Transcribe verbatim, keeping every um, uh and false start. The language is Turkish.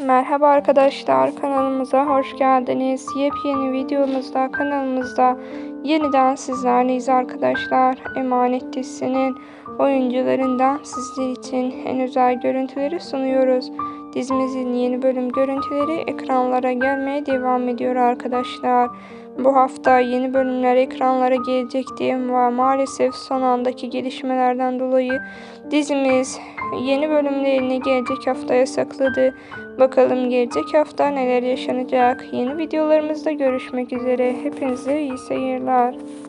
Merhaba arkadaşlar, kanalımıza hoş geldiniz. Yepyeni videomuzda kanalımızda yeniden sizlerleyiz arkadaşlar. Emanet dizisinin oyuncularından sizler için en özel görüntüleri sunuyoruz. Dizimizin yeni bölüm görüntüleri ekranlara gelmeye devam ediyor arkadaşlar. Bu hafta yeni bölümler ekranlara gelecekti ama maalesef son andaki gelişmelerden dolayı dizimiz yeni bölümlerini gelecek haftaya sakladı. Bakalım gelecek hafta neler yaşanacak. Yeni videolarımızda görüşmek üzere. Hepinize iyi seyirler.